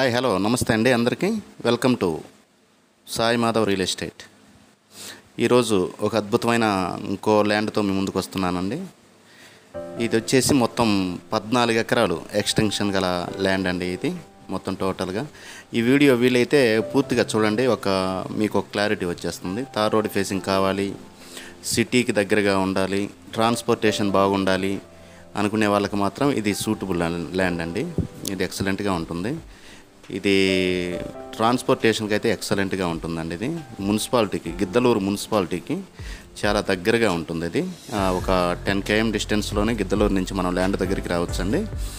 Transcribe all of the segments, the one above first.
Hi hello నమస్తే అండి అందరికీ welcome to Sai Madhav real estate. ఈరోజు ఒక అద్భుతమైన ఇంకో ల్యాండ్తో మీ ముందుకు వస్తున్నానండి. ఇది వచ్చేసి మొత్తం 14 ఎకరాలు ఎక్స్టెన్షన్ గల ల్యాండ్ అండి. ఇది మొత్తం టోటల్గా ఈ వీడియో వీలైతే పూర్తిగా చూడండి, మీకు ఒక క్లారిటీ వచ్చేస్తుంది. తార్ రోడ్ ఫేసింగ్ కావాలి, సిటీకి దగ్గరగా ఉండాలి, ట్రాన్స్పోర్టేషన్ బాగుండాలి అనుకునే వాళ్ళకి మాత్రం ఇది సూటబుల్ ల్యాండ్ అండి. ఇది ఎక్సలెంట్గా ఉంటుంది. ఇది ట్రాన్స్పోర్టేషన్కి అయితే ఎక్సలెంట్గా ఉంటుందండి. ఇది మున్సిపాలిటీకి, గిద్దలూరు మున్సిపాలిటీకి చాలా దగ్గరగా ఉంటుంది. ఇది ఒక 10 km డిస్టెన్స్లోనే గిద్దలూరు నుంచి మనం ల్యాండ్ దగ్గరికి రావచ్చండి.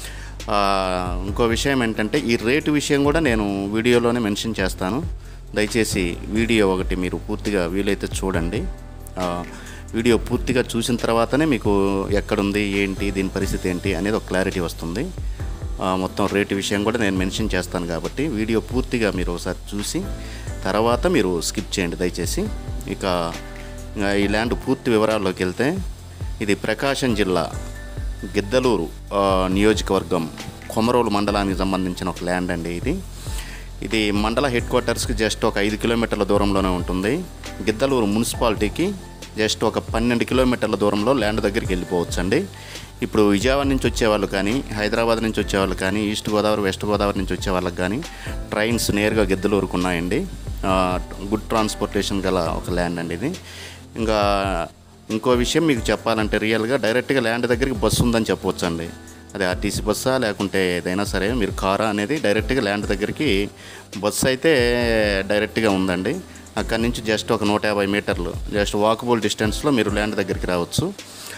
ఇంకో విషయం ఏంటంటే, ఈ రేటు విషయం కూడా నేను వీడియోలోనే మెన్షన్ చేస్తాను. దయచేసి వీడియో ఒకటి మీరు పూర్తిగా వీలైతే చూడండి. వీడియో పూర్తిగా చూసిన తర్వాతనే మీకు ఎక్కడుంది, ఏంటి, దీని పరిస్థితి ఏంటి అనేది ఒక క్లారిటీ వస్తుంది. మొత్తం రేటు విషయం కూడా నేను మెన్షన్ చేస్తాను కాబట్టి వీడియో పూర్తిగా మీరు ఒకసారి చూసి తర్వాత మీరు స్కిప్ చేయండి దయచేసి. ఇక ఈ ల్యాండ్ పూర్తి వివరాల్లోకి వెళ్తే, ఇది ప్రకాశం జిల్లా గిద్దలూరు నియోజకవర్గం కొమరోలు మండలానికి సంబంధించిన ఒక ల్యాండ్ అండి. ఇది మండల హెడ్ క్వార్టర్స్కి జస్ట్ ఒక 5 కిలోమీటర్ల దూరంలోనే ఉంటుంది. గిద్దలూరు మున్సిపాలిటీకి జస్ట్ ఒక 12 కిలోమీటర్ల దూరంలో ల్యాండ్ దగ్గరికి వెళ్ళిపోవచ్చండి. ఇప్పుడు విజయవాడ నుంచి వచ్చేవాళ్ళు కానీ, హైదరాబాద్ నుంచి వచ్చేవాళ్ళు కానీ, ఈస్ట్ గోదావరి, వెస్ట్ గోదావరి నుంచి వచ్చే వాళ్ళకి కానీ ట్రైన్స్ నేరుగా గిద్దలూరుకు ఉన్నాయండి. గుడ్ ట్రాన్స్పోర్టేషన్ గల ఒక ల్యాండ్ అండి ఇది. ఇంకో విషయం మీకు చెప్పాలంటే, రియల్గా డైరెక్ట్గా ల్యాండ్ దగ్గరికి బస్సు ఉందని చెప్పవచ్చండి. అది ఆర్టీసీ బస్సా లేకుంటే ఏదైనా సరే, మీరు కారా అనేది డైరెక్ట్గా ల్యాండ్ దగ్గరికి బస్సు అయితే డైరెక్ట్గా ఉందండి. అక్కడి నుంచి జస్ట్ ఒక 150 మీటర్లు జస్ట్ వాకబుల్ డిస్టెన్స్లో మీరు ల్యాండ్ దగ్గరికి రావచ్చు.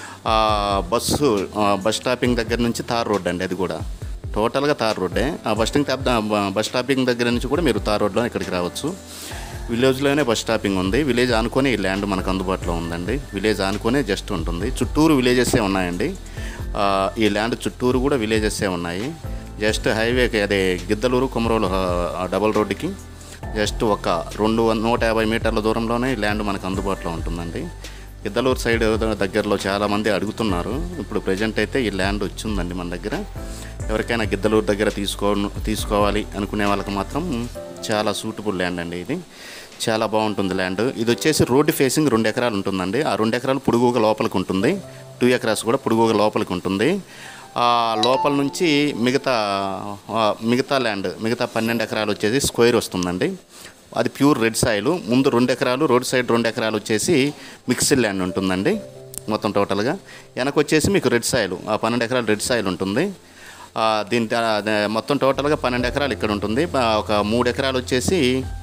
బస్ స్టాపింగ్ దగ్గర నుంచి తార్ రోడ్ అండి. అది కూడా టోటల్గా తార్ రోడ్డే. బస్ స్టాపింగ్ దగ్గర నుంచి కూడా మీరు తార్ రోడ్లో ఇక్కడికి రావచ్చు. విలేజ్లోనే బస్ స్టాపింగ్ ఉంది. విలేజ్ ఆనుకొని ఈ ల్యాండ్ మనకు అందుబాటులో ఉందండి. విలేజ్ ఆనుకొనే జస్ట్ ఉంటుంది. చుట్టూరు విలేజెసే ఉన్నాయండి. ఈ ల్యాండ్ చుట్టూరు కూడా విలేజెసే ఉన్నాయి. జస్ట్ హైవేకి, అదే గిద్దలూరు కొమరోలు డబల్ రోడ్డుకి జస్ట్ ఒక 150 మీటర్ల దూరంలోనే ఈ ల్యాండ్ మనకు అందుబాటులో ఉంటుందండి. గిద్దలూరు సైడ్ దగ్గరలో చాలామంది అడుగుతున్నారు. ఇప్పుడు ప్రజెంట్ అయితే ఈ ల్యాండ్ వచ్చిందండి మన దగ్గర. ఎవరికైనా గిద్దలూరు దగ్గర తీసుకోవాలి అనుకునే వాళ్ళకి మాత్రం చాలా సూటబుల్ ల్యాండ్ అండి. ఇది చాలా బాగుంటుంది ల్యాండ్. ఇది వచ్చేసి రోడ్డు ఫేసింగ్ 2 ఎకరాలు ఉంటుందండి. ఆ 2 ఎకరాలు పొడుగుగా లోపలికి ఉంటుంది. 2 ఎకరాస్ కూడా పొడుగుగా లోపలికి ఉంటుంది. లోపల నుంచి మిగతా ల్యాండ్, మిగతా 12 ఎకరాలు వచ్చేసి స్క్వేర్ వస్తుందండి. అది ప్యూర్ రెడ్ సాయిల్. ముందు 2 ఎకరాలు, రోడ్ సైడ్ 2 ఎకరాలు వచ్చేసి మిక్స్డ్ ల్యాండ్ ఉంటుందండి. మొత్తం టోటల్గా వెనక వచ్చేసి మీకు రెడ్ సాయిల్, 12 ఎకరాలు రెడ్ సాయిల్ ఉంటుంది. దీని మొత్తం టోటల్గా 12 ఎకరాలు ఇక్కడ ఉంటుంది. ఒక 3 ఎకరాలు వచ్చేసి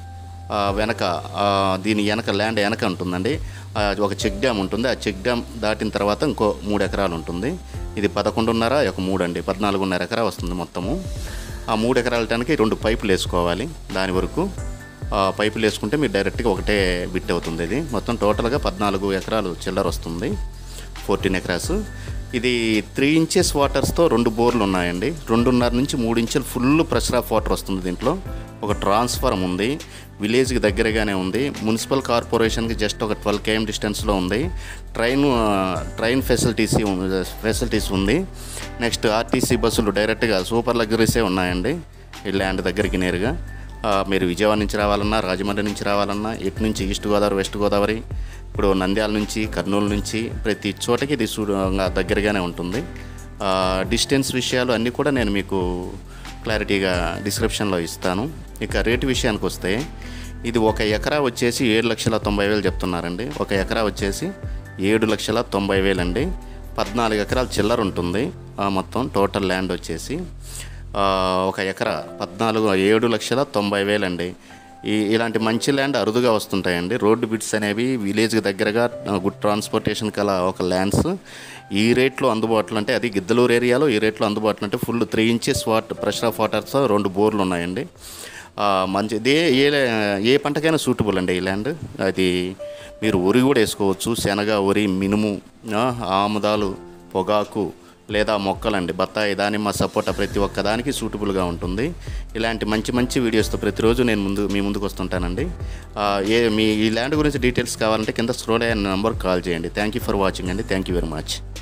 దీని వెనక ల్యాండ్ వెనక ఉంటుందండి. ఒక చెక్ డ్యామ్ ఉంటుంది. ఆ చెక్ డ్యామ్ దాటిన తర్వాత ఇంకో 3 ఎకరాలు ఉంటుంది. ఇది 11.5 ఒక 3 అండి, 14.5 ఎకరా వస్తుంది మొత్తము. ఆ 3 ఎకరాల టైంకి 2 పైపులు వేసుకోవాలి. దాని వరకు పైపులు వేసుకుంటే మీరు డైరెక్ట్గా ఒకటే బిట్ అవుతుంది. ఇది మొత్తం టోటల్గా 14 ఎకరాలు చిల్లర వస్తుంది, 14 ఎకరాస్. ఇది 3 ఇంచెస్ వాటర్స్తో 2 బోర్లు ఉన్నాయండి. 2.5 నుంచి 3 ఇంచులు ఫుల్ ప్రెషర్ ఆఫ్ వాటర్ వస్తుంది. దీంట్లో ఒక ట్రాన్స్ఫార్మ్ ఉంది. విలేజ్కి దగ్గరగానే ఉంది. మున్సిపల్ కార్పొరేషన్కి జస్ట్ ఒక 12 km డిస్టెన్స్లో ఉంది. ట్రైన్ ఫెసిలిటీస్ ఉంది. నెక్స్ట్ ఆర్టీసీ బస్సులు డైరెక్ట్గా సూపర్ లగ్జరీసే ఉన్నాయండి ఈ ల్యాండ్ దగ్గరికి నేరుగా. మీరు విజయవాడ నుంచి రావాలన్నా, రాజమండ్రి నుంచి రావాలన్నా, ఇటు నుంచి ఈస్ట్ గోదావరి, వెస్ట్ గోదావరి, ఇప్పుడు నంద్యాల నుంచి, కర్నూలు నుంచి ప్రతి చోటకి ఇది దగ్గరగానే ఉంటుంది. డిస్టెన్స్ విషయాలు అన్నీ కూడా నేను మీకు క్లారిటీగా డిస్క్రిప్షన్లో ఇస్తాను. ఇక రేటు విషయానికి వస్తే, ఇది 1 ఎకరా వచ్చేసి 7,90,000 చెప్తున్నారండి. 1 ఎకరా వచ్చేసి 7,90,000 అండి. 14 ఎకరాలు చిల్లర ఉంటుంది. మొత్తం టోటల్ ల్యాండ్ వచ్చేసి 1 ఎకరా 7,90,000 అండి. ఇలాంటి మంచి ల్యాండ్ అరుదుగా వస్తుంటాయండి. రోడ్డు బిట్స్ అనేవి విలేజ్కి దగ్గరగా గుడ్ ట్రాన్స్పోర్టేషన్ కల ఒక ల్యాండ్స్ ఈ రేట్లో అందుబాటులో అంటే, అది గిద్దలూరు ఏరియాలో ఈ రేట్లో అందుబాటులో అంటే ఫుల్ 3 ఇంచెస్ ప్రెషర్ ఆఫ్ వాటర్తో 2 బోర్లు ఉన్నాయండి. మంచిది. ఏ పంటకైనా సూటబుల్ అండి ఈ ల్యాండ్. అది మీరు వరి కూడా వేసుకోవచ్చు. శనగ, వరి, మినుము, ఆముదాలు, పొగాకు లేదా మొక్కలండి, బత్తాయి, దానిమ్మ, సపోటా ప్రతి ఒక్క దానికి సూటబుల్గా ఉంటుంది. ఇలాంటి మంచి వీడియోస్తో ప్రతిరోజు నేను మీ ముందుకు వస్తుంటానండి. ఈ ల్యాండ్ గురించి డీటెయిల్స్ కావాలంటే కింద స్క్రోల్ అయ్యే నెంబర్కి కాల్ చేయండి. థ్యాంక్ యూ ఫర్ వాచింగ్ అండి. Thank you very much.